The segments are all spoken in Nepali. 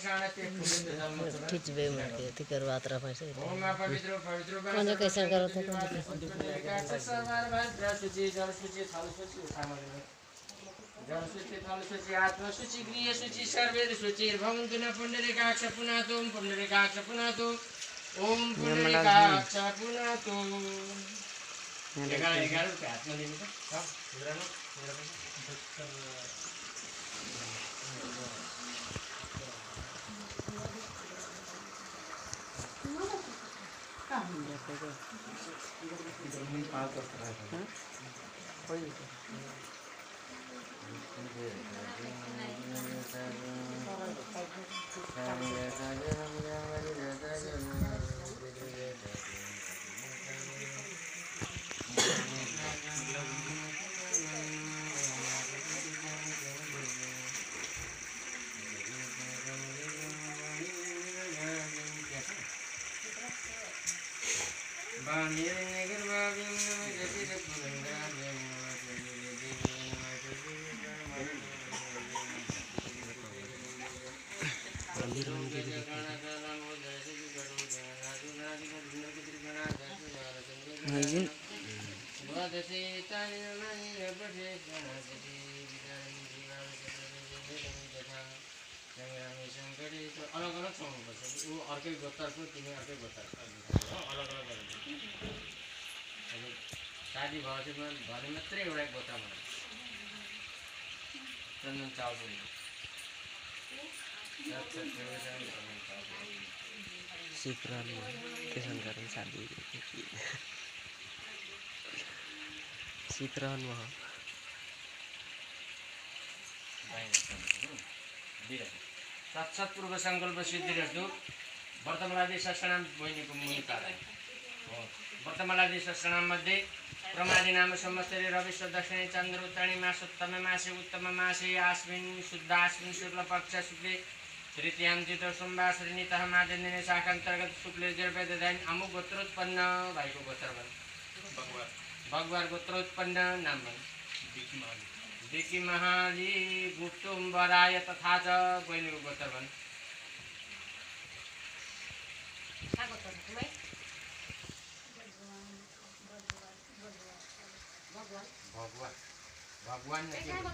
खिच बे मरते थे कर बात रहा पैसे कौन जो कैसे करो थे जलसूची थलसूची आत्मसूची गृहसूची सर्वेदसूची भवन्तु न पुण्डरीकाक्ष पुनातु पुण्डरीकाक्ष पुनातु ओम पुण्डरीकाक्ष पुनातु 11 रुपये हातमा दिनु त हुँदैन अलग अलग सुन्नु पर्छ उ अर्कै गोत्रको तिमी अर्कै गोत्रको अलग अलग गर्नु अनि शादी भएपछि भने मात्रै एउटा गोत्रमा चन्दन चाउको सिक्रान केसन गर्न शादी सिक्रान वहाँ सत्सत्पूर्व संकल्प सिद्धिरस्तु वर्तमानादि सहस्रनाम बहिनीको मुनिकाल वर्तमानादि सहस्रनाम मध्ये प्रमादि नाम संवत्सरे रविश्व दक्षिणे चन्द्र उत्तरायणी मासोत्तम मासे उत्तम मासे आश्विन शुद्ध आश्विन शुक्ल पक्ष शुक्ले तृतीयां चतुर्थ सोमवार श्रेणीतः माध्यन्दिने शाखान्तर्गत शुक्ले जर्वेदायन अमुक गोत्रोत्पन्न भाइको गोत्र भन् भगवान गोत्रोत्पन्न नाम भन् विकी महाली गुप्तुम्बराय तथा च बहिनीको गोत्र भन् भगवान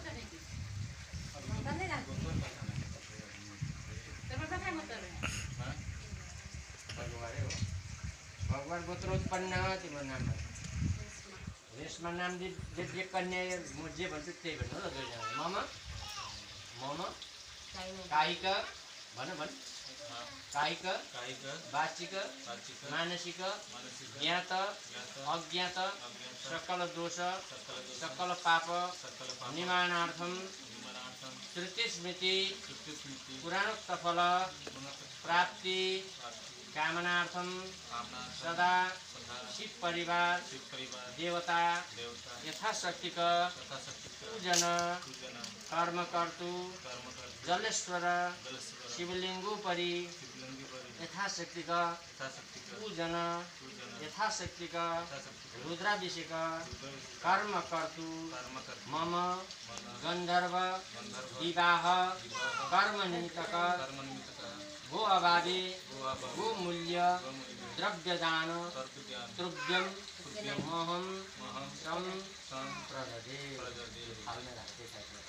भगवान गोत्रोत्पन्न तिम्रो नाम यसमा नाम जे कन्या म जे भन्छु त्यही भन्नु ल दुईजना मम मम कायिक भन भन कायिक वाचिक मानसिक ज्ञात अज्ञात सकल दोष सकल पाप निवारणार्थम श्रुति स्मृति पुराणोक्त फल प्राप्ति कामनार्थम सदा शिव परिवार देवता यथाशक्ति पूजन कर्मकर्तु जलेश्वर शिवलिंगोपरि यथाशक्ति पूजन यथाशक्ति रुद्राभिषेक कर्मकर्तु मम गंधर्व विवाह कर्म निमित्तक गो अभावी गो मूल्य द्रव्यदान द्रव्यम महम सम प्रददे थालमा राख्दै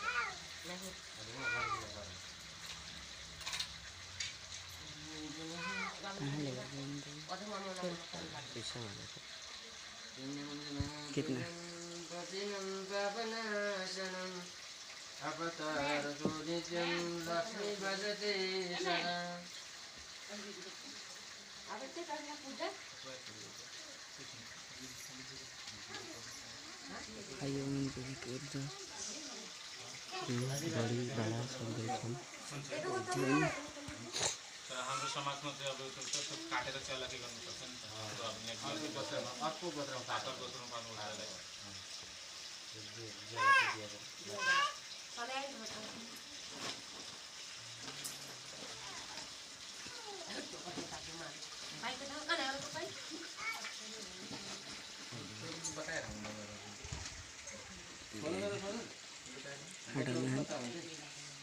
कितना अपतारतो नित्यं लक्ष्मी भजते सदा आयो उनको भी कर दो बड़ी बड़ा सब देखो हाम्रो समाजमा चाहिँ अब त्यो काटेर चलाकी गर्नुपर्छ नि त अर्को गोत्रमा पातर गोत्रमा पार्नु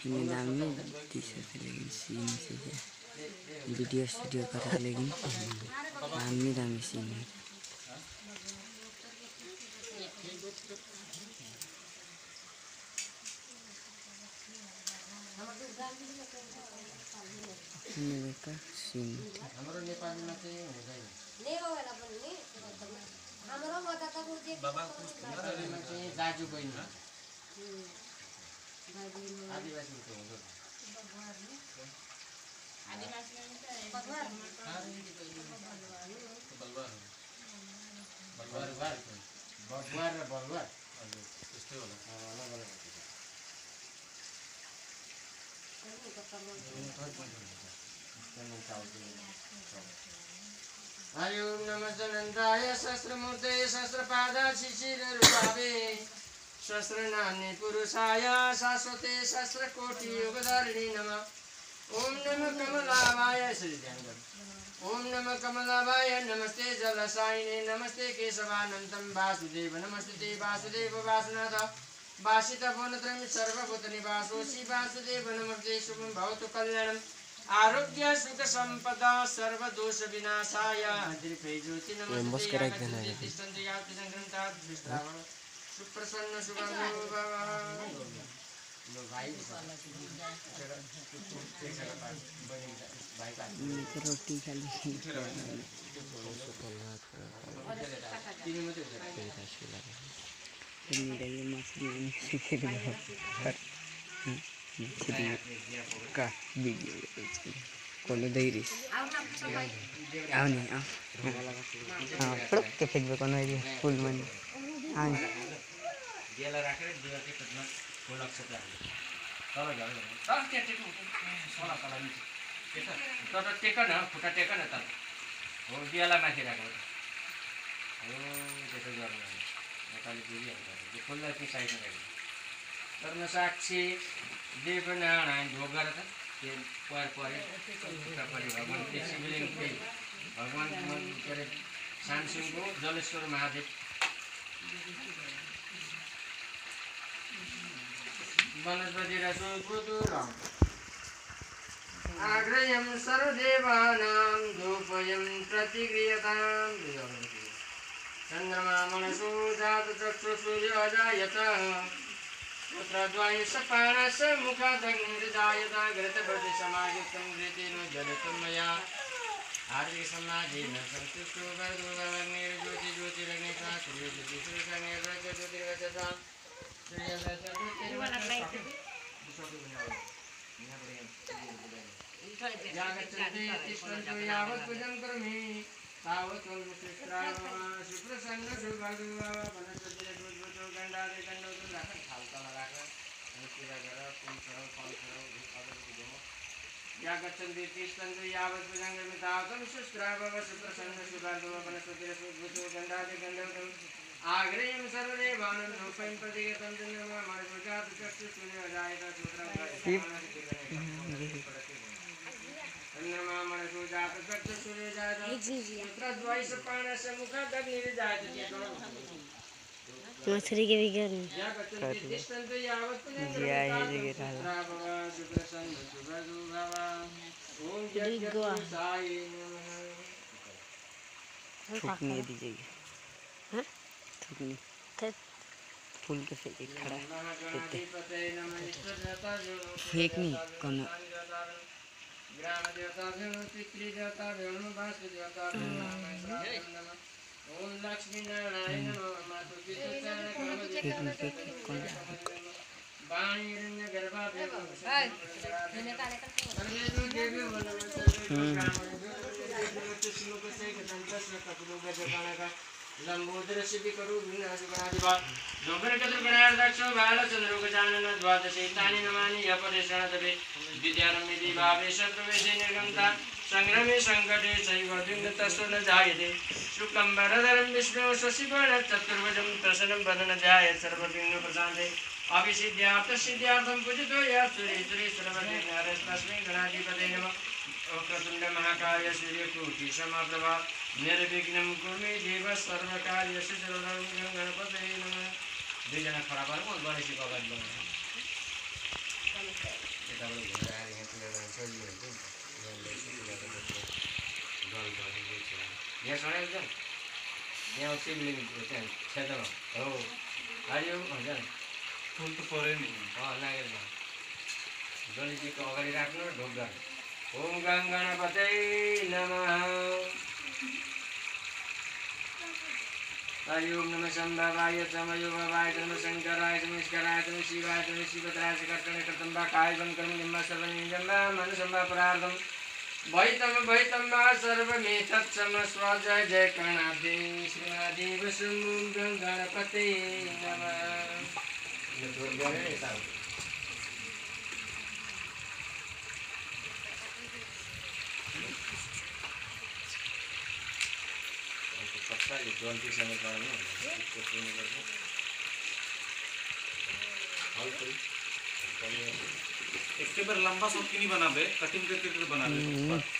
ini dalamnya bisa lekin sini saja video kata lekin dami sini ini mereka sini हाम्रो नेपालीमा चाहिँ हुँदैन नेपालीमा चाहिँ दाजु बहिनी आदिवासीको हुँदैन बलुवार र बलुवार त्यस्तै होला हरि ओम नमः जनन्ताय सहस्रमूर्ते सहस्रपादा शिशिररूपावे सहस्रनाम्ने पुरुषाय शाश्वते सहस्रकोटि योगधारिणे नमः ओम नमः कमलावाय श्री ध्यान ओम नमः कमलावाय नमस्ते जलसायिने नमस्ते केशवानन्तं वासुदेव नमस्ते वासुदेव वासुनाथ वासित भुवनत्रयं सर्वभूतनिवासोऽसि वासुदेव नमस्ते शुभं भवतु कल्याणम् आरोग्य सुख संपदा सर्वदोष विनाशाय दिव्य ज्योति नमस्ते सुप्रसन्न शुभं रोटी खाली का वीडियो कोनो दैरिस आउने पडक्क फेक्बे कोनो अहिले फुल मनी आउने दिएला राखेर दिवा के खतमा फुल अक्षत राख्नु तल झर्नु तर के टेक्नु सोला तल नि तर टेक न खुट्टा टेक न त हो दिएला माथि राख्नु हो त्यसो गर्नु नेपाली बुझिहाल्छ त्यो फुललाई चाहिँ साइडमा राख्नु कर्म साक्षी देवनारायण ढोक गरेर त त्यो परे खुट्टा परे भगवान् त्यो शिवलिङ्ग भगवान् के अरे सामसिङको जलेश्वर महादेव वनस्पति रसोद्भुतुरम् आग्रयं सर्वदेवानां धूपयं प्रतिक्रियतां चन्द्रमा मनसो जातचक्षुसूर्योदयतः पुत्रद्वय सपानस मुखादग्निर्जायता घृतभृति समायुक्तं घृतेन जलितं मया हार्दिक समाधेन संतुष्टो वर्धोगवर्णिर्ज्योति ज्योतिरग्निशा सूर्यज्योति सूर्यग्निर्रज ज्योतिर्गच्छतां यावत् पूजन करोमि तावत् सुप्रसन्न सुभगवा वनस्पतिर्भूतो गण्डादि गण्डोदर राखन थालतला राखन अनि पूजा गर फूल चढाउ फल चढाउ अगरबत्ती जमो या गच्छन्ति तिष्ठन्ति यावत् पूजन करोमि तावत् सुप्रसन्न सुभगवा वनस्पतिर्भूतो गण्डादि गण्डोदर आग्रयं सर्वदेवानं रूपं प्रतिगतं चन्द्रमा मरुजात चक्षुषूर्योदयतः चन्द्रमा मनसुजात चक्षुषूर्योदयतः पुत्रद्वय सपानस मुखादग्निर्जायते मछली के भी घर में तिष्ठन्ति यावत् थूकने दीजिएगा थूकने फूल के फेंक खड़ा फेंक नहीं कौन ग्राम देवता पितृ देवता वास्तु देवता ओम लक्ष्मी नारायण मातु वाणी गर्भा लंबोदर शिवी करू विनाशगणाधिपा दोपरकत्र गणार्दक्ष बालचंद्र गजानन द्वादशे तानि नमानि अपरेषणतवे विद्यारम्यति भावेश प्रवेशे निर्गमता संग्रमे संकटे चैव द्विघ्नतस्व न जायते शुक्लं वरदरं विष्णु शशिवर्णं चतुर्भुजं प्रसन्नं वदनं ध्यायेत् सर्वविघ्नोपशान्ते अभिसिद्ध्यार्थं पूजितो यः सुरेश्वरवरेण्यस्तस्मै गणाधिपते नमः वक्रतुण्ड महाकाय सूर्यकोटि समप्रभा निर्विघ्नं कुरु देव सर्वकार्येषु सर्वदा गणपतये नमः दुईजना खडा भएर म गणेशजीको अगाडि बस्छु यताबाट घुमेर आएर यहाँ पूजा गर्न सजिलो हुन्छ नि त। यहाँ ल्याएपछि पूजाको जल देख्छ यहाँ सडक जाउँ यहाँ शिवलिङ्ग त्यहाँ क्षेत्रमा हो हरिओम हुन्छ नि फुल त पऱ्यो नि लागेर गणेशजीको अगाडि राख्नु ढोक गर्नु ओम गं गणपतै नमः हरि ओम नमः शम्भवाय चमयो भवाय नमः शङ्कराय नमस्काराय नमः शिवाय नमः शिवतराय कर्तने कर्तम्बा काय बं कर्म निम्मा सर्वनिजम्बा मनसम्बा परार्धम भैतम्बा सर्वमेतत्सम स्वजय जय गणाधि श्रीनादेव शम्भुं गं गणपते नमः यो जोड गरेर यता पत्ताले जन्तीसँग गर्नु त्यसको सुन्नुपर्छ एक बार लंबा शॉट क्यों नहीं बना बे कटिंग करके बना दे